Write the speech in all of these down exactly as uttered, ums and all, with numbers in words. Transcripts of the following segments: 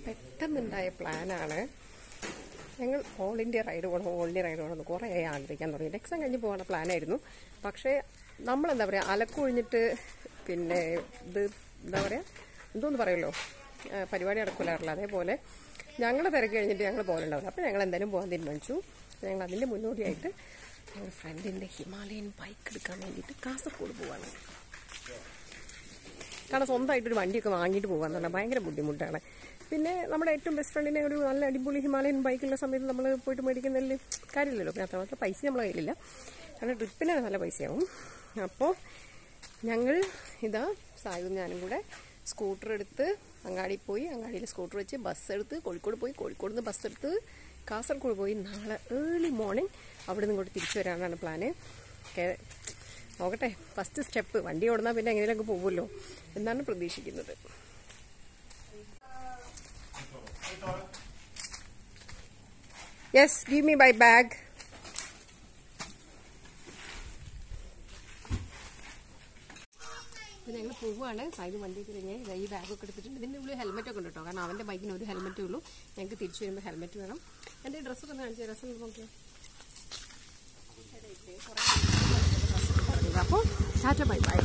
പെട്ടെന്നുണ്ടായ പ്ലാനാണ്. ഞങ്ങൾ ഓൾ ഇന്ത്യ റൈഡ് പോകണം ഓൾ ഇന്ത്യ റൈഡ് പോകണം കുറേ ആഗ്രഹിക്കാൻ തുടങ്ങി. എക്സാം കഴിഞ്ഞ് പോകേണ്ട പ്ലാനായിരുന്നു. പക്ഷേ നമ്മളെന്താ പറയുക, അലക്കൊഴിഞ്ഞിട്ട് പിന്നെ ഇത് എന്താ പറയുക എന്തോന്ന് പറയുമല്ലോ, പരിപാടി നടക്കില്ലാറില്ല. അതേപോലെ ഞങ്ങൾ തിരക്ക് കഴിഞ്ഞിട്ട് ഞങ്ങൾ പോകലുണ്ടാവില്ല. അപ്പോൾ ഞങ്ങൾ എന്തായാലും പോകാൻ തീരുമാനിച്ചു. ഞങ്ങൾ അതിൻ്റെ മുന്നോടിയായിട്ട് ഞങ്ങൾ ഫ്രണ്ടിൻ്റെ ഹിമാലയൻ ബൈക്ക് എടുക്കാൻ വേണ്ടിയിട്ട് കാസർഗോഡ് പോവാണ്. കാരണം സ്വന്തമായിട്ടൊരു വണ്ടിയൊക്കെ വാങ്ങിയിട്ട് പോകാമെന്ന് പറഞ്ഞാൽ ഭയങ്കര ബുദ്ധിമുട്ടാണ്. പിന്നെ നമ്മുടെ ഏറ്റവും ബെസ്റ്റ് ഫ്രണ്ടിനെ ഒരു നല്ല അടിപൊളി ഹിമാലയൻ ബൈക്കുള്ള സമയത്ത് നമ്മൾ പോയിട്ട് മേടിക്കുന്നതിൽ കാര്യമില്ലല്ലോ. പിന്നെ അത്രമാത്രം പൈസ നമ്മളെ കയ്യിലില്ല. കാരണം ട്രിപ്പിന് നല്ല പൈസയാവും. അപ്പോൾ ഞങ്ങൾ ഇതാ സായും ഞാനും കൂടെ സ്കൂട്ടർ എടുത്ത് അങ്ങാടി പോയി, അങ്ങാടിയിൽ സ്കൂട്ടർ വെച്ച് ബസ് എടുത്ത് കോഴിക്കോട് പോയി, കോഴിക്കോട് നിന്ന് ബസ് എടുത്ത് കാസർഗോഡ് പോയി നാളെ ഏർലി മോർണിംഗ് അവിടെ നിന്ന് ഇങ്ങോട്ട് തിരിച്ചു വരാനാണ് പ്ലാന്. നോക്കട്ടെ, ഫസ്റ്റ് സ്റ്റെപ്പ് വണ്ടി ഓടുന്നാൽ പിന്നെ എങ്ങനെയൊക്കെ പോകുമല്ലോ എന്നാണ് പ്രതീക്ഷിക്കുന്നത്. Yes, give me my bag. അപ്പോൾ ഞങ്ങൾ പോവുകയാണ്. സായിന് വണ്ടിയൊക്കെ കഴിഞ്ഞ് ഈ ബാഗൊക്കെ എടുത്തിട്ടുണ്ട്. ഇതിൻ്റെ ഉള്ളിൽ ഹെൽമെറ്റൊക്കെ ഉണ്ട് കേട്ടോ. കാരണം അവൻ്റെ ബൈക്കിന് ഒരു ഹെൽമെറ്റേ ഉള്ളൂ. ഞങ്ങൾക്ക് തിരിച്ചു വരുമ്പോൾ ഹെൽമെറ്റ് വേണം. എൻ്റെ ഡ്രസ്സൊക്കെ ഒന്ന് കാണിച്ചു രസം നോക്കിയാൽ. അപ്പോൾ ടാറ്റ ബൈ ബൈ.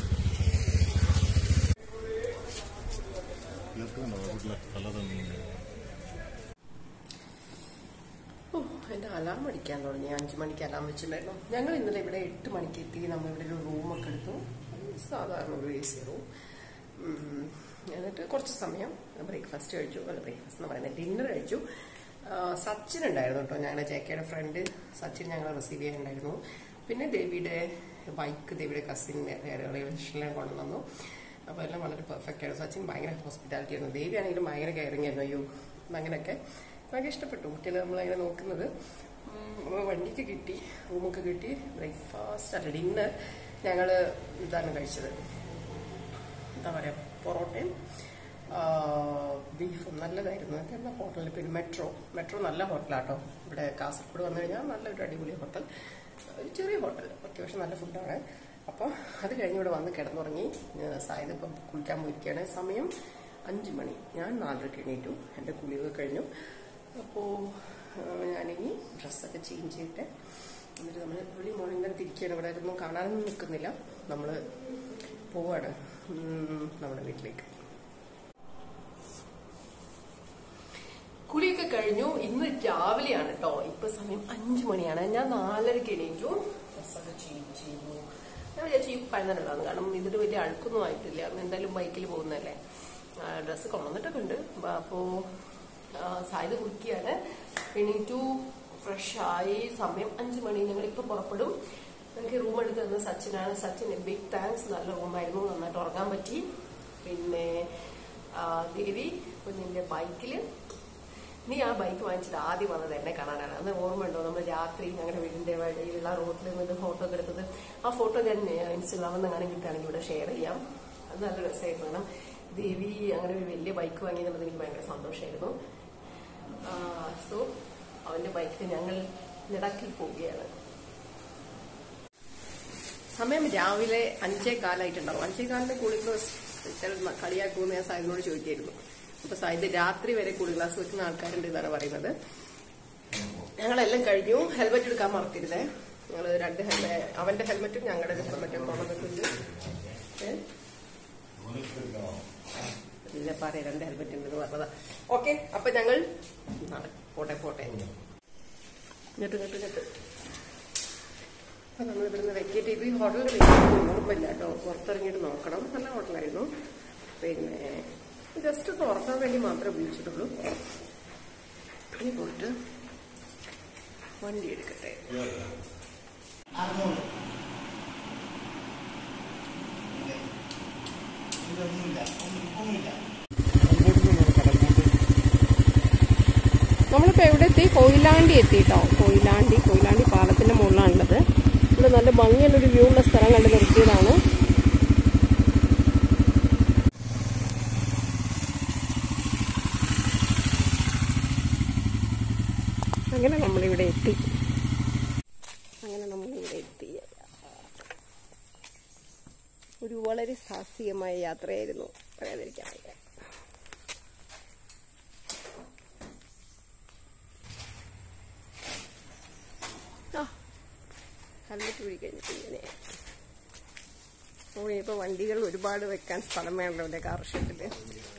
ഓ, എൻ്റെ അലാം അടിക്കാൻ തുടങ്ങി. അഞ്ച് മണിക്ക് അലാം വെച്ചിട്ടുണ്ടായിരുന്നു. ഞങ്ങൾ ഇന്നലെ ഇവിടെ എട്ട് മണിക്ക് എത്തി. നമ്മളിവിടെ ഒരു റൂമൊക്കെ എടുത്തു. സാധാരണ ഒരു എ സി റൂം. എന്നിട്ട് കുറച്ച് സമയം ബ്രേക്ക്ഫാസ്റ്റ് കഴിച്ചു. അല്ല, ബ്രേക്ക്ഫാസ്റ്റ് എന്ന് പറയുന്നത് ഡിന്നർ കഴിച്ചു. സച്ചിൻ ഉണ്ടായിരുന്നു കേട്ടോ, ഞങ്ങളുടെ ജെക്കയുടെ ഫ്രണ്ട് സച്ചിൻ ഞങ്ങളെ റിസീവ് ചെയ്യാനുണ്ടായിരുന്നു. പിന്നെ ദേവിയുടെ ബൈക്ക് ദേവിയുടെ കസിൻ റിലേഷനിലെ കൊണ്ടുവന്നു. അപ്പോൾ എല്ലാം വളരെ പെർഫെക്റ്റ് ആയിരുന്നു. സച്ചിൻ ഭയങ്കര ഹോസ്പിറ്റാലിറ്റി ആയിരുന്നു. ദേവി ആണെങ്കിലും ഭയങ്കര കെയറിങ് ആയിരുന്നു. അയ്യോ, അങ്ങനെയൊക്കെ ഭയങ്കര ഇഷ്ടപ്പെട്ടു കുട്ടികൾ നമ്മളങ്ങനെ നോക്കുന്നത്. വണ്ടിക്ക് കിട്ടി, റൂമൊക്കെ കിട്ടി. ബ്രേക്ക്ഫാസ്റ്റ് അല്ല ഡിന്നർ ഞങ്ങൾ ഇതാണ് കഴിച്ചത്, എന്താ പറയുക, പൊറോട്ടയും ബീഫും നല്ലതായിരുന്നു. എന്താ ഹോട്ടലിൽ പിന്നെ മെട്രോ മെട്രോ നല്ല ഹോട്ടലാട്ടോ. ഇവിടെ കാസർഗോഡ് വന്നു കഴിഞ്ഞാൽ നല്ലൊരു അടിപൊളി ഹോട്ടൽ, ഒരു ചെറിയ ഹോട്ടൽ ഓക്കെ, പക്ഷെ നല്ല ഫുഡാണ്. അപ്പോൾ അത് കഴിഞ്ഞ് ഇവിടെ വന്ന് കിടന്നുറങ്ങി. സായത് ഇപ്പം കുളിക്കാൻ പോയിരിക്കുകയാണ്. സമയം അഞ്ച് മണി. ഞാൻ നാലരക്ക് എണീറ്റു. എൻ്റെ കുളിയൊക്കെ കഴിഞ്ഞു. അപ്പോൾ ഞാനിനി ഡ്രസ്സൊക്കെ ചേഞ്ച് ചെയ്തിട്ട് എന്നിട്ട് നമ്മൾ ഏർലി മോർണിംഗ് തന്നെ തിരിക്കുകയാണ്. ഇവിടെ ഒന്നും കാണാനൊന്നും നിൽക്കുന്നില്ല. നമ്മൾ പോവാണ് നമ്മുടെ വീട്ടിലേക്ക്. കുളിയൊക്കെ കഴിഞ്ഞു. ഇന്ന് രാവിലെയാണ് കേട്ടോ. ഇപ്പൊ സമയം അഞ്ചു മണിയാണ്. ഞാൻ നാലരക്ക് എണീറ്റു. ഡ്രസ്സൊക്കെ ചേഞ്ച് ചെയ്തു. ഞാൻ വിചാരിച്ചു ഈ പഴുതണ്ടാകുന്നു. കാരണം ഇതിന് വലിയ അഴുക്കൊന്നും ആയിട്ടില്ല. എന്തായാലും ബൈക്കിൽ പോകുന്നതല്ലേ. ഡ്രസ്സ് കൊണ്ടുവന്നിട്ടൊക്കെ ഉണ്ട്. അപ്പോൾ സായത് കുളിക്കുകയാണ്. എണീറ്റു, ഫ്രഷായി. സമയം അഞ്ചു മണി. ഞങ്ങളിപ്പോൾ പുറപ്പെടും. എനിക്ക് റൂം എടുത്ത് തന്നത് സച്ചിനാണ്. സച്ചിന് ബിഗ് താങ്ക്സ്. നല്ല റൂമായിരുന്നു, നന്നായിട്ട് ഉറങ്ങാൻ പറ്റി. പിന്നെ ദേവി കുഞ്ഞിന്റെ ബൈക്കിൽ, നീ ആ ബൈക്ക് വാങ്ങിച്ചിട്ട് ആദ്യം വന്നത് എന്നെ കാണാനാണ്. അന്ന് ഓർമ്മയുണ്ടോ, നമ്മൾ രാത്രി ഞങ്ങളുടെ വീടിന്റെ വഴിയിലുള്ള റോഡിൽ നിന്ന് ഫോട്ടോ ഒക്കെ എടുത്തത്? ആ ഫോട്ടോ ഞാൻ ഇൻസ്റ്റഗ്രാമിൽ നിന്ന് അങ്ങനെ കിട്ടുകയാണെങ്കിൽ ഇവിടെ ഷെയർ ചെയ്യാം. അത് നല്ല രസമായിരുന്നു. കാരണം ദേവി അങ്ങനെ ഒരു വലിയ ബൈക്ക് വാങ്ങിയെന്നുള്ളത് എനിക്ക് ഭയങ്കര സന്തോഷമായിരുന്നു. സോ അവന്റെ ബൈക്കിൽ ഞങ്ങൾ ലഡാക്കിൽ പോവുകയാണ്. സമയം രാവിലെ അഞ്ചേ കാലായിട്ടുണ്ടാവും. അഞ്ചേ കാലിന് കൂളിംഗ് ഗ്ലാസ് കളിയാക്കുമെന്ന് ഞാൻ സായിനോട് ചോദിക്കായിരുന്നു. അപ്പൊ സായിത് രാത്രി വരെ കൂളിംഗ് ഗ്ലാസ് വെക്കുന്ന ആൾക്കാരുണ്ട് എന്നാണ് പറയുന്നത്. ഞങ്ങളെല്ലാം കഴിഞ്ഞു. ഹെൽമെറ്റ് എടുക്കാൻ മറക്കരുതേ. ഞങ്ങൾ രണ്ട് ഹെൽമെറ്റ്, അവന്റെ ഹെൽമെറ്റും ഞങ്ങളുടെ ഹെൽമെറ്റും കൊണ്ടുവന്നിട്ടുണ്ട്. ഇല്ല പറയാം, രണ്ട് ഹെൽമെറ്റ് ഉണ്ടെന്ന് പറഞ്ഞതാ. ഓക്കെ, അപ്പൊ ഞങ്ങൾ പോട്ടെ പോട്ടെ ഞെട്ട് ഞെട്ട് ഞെട്ട് അപ്പൊ നമ്മൾ ഇവിടുന്ന് വെക്കേറ്റ് ചെയ്തു. ഈ ഹോട്ടലിൽ ഓർമ്മയില്ല കേട്ടോ, പുറത്തിറങ്ങിയിട്ട് നോക്കണം. നല്ല ഹോട്ടലായിരുന്നു. പിന്നെ ജസ്റ്റ് ഒന്ന് ഉറക്കാൻ വേണ്ടി മാത്രമേ ഉപയോഗിച്ചിട്ടുള്ളൂ. ഇനി പോയിട്ട് വണ്ടി എടുക്കട്ടെ. നമ്മളിപ്പോൾ എവിടെ എത്തി? കൊയിലാണ്ടി എത്തിട്ടോ. കൊയിലാണ്ടി കൊയിലാണ്ടി പാലത്തിന്റെ മുകളിലാണുള്ളത്. ഇവിടെ നല്ല ഭംഗിയുള്ളൊരു വ്യൂ ഉള്ള സ്ഥലം കണ്ട് നിർത്തിയതാണ്. അങ്ങനെ നമ്മളിവിടെ എത്തി. അങ്ങനെ നമ്മളിവിടെ എത്തി. ഒരു വളരെ സാഹസികമായ യാത്രയായിരുന്നു, പറയാതിരിക്കാൻ. കണ്ടിട്ട് പിടി കഴിഞ്ഞിട്ട് ഇങ്ങനെ. ഓ ഇനിയിപ്പോൾ വണ്ടികൾ ഒരുപാട് വെക്കാൻ സ്ഥലം വേണമല്ലോ അല്ലേ കാർ ഷെഡിൽ.